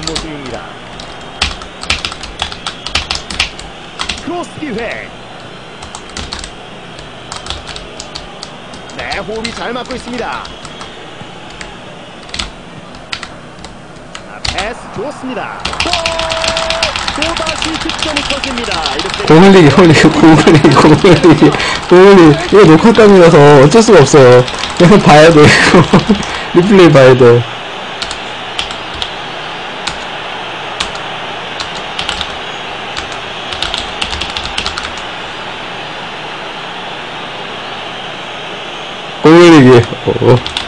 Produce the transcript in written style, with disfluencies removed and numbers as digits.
모습입니다. 크로스 기회. 네, 호흡이 잘 맞고 있습니다. 패스 좋습니다. 또다시 득점이 터집니다. 공을 리기 이거 녹화감이라서 어쩔 수가 없어요. 그냥 봐야 돼. 리플레이 봐야 돼. 공을 리기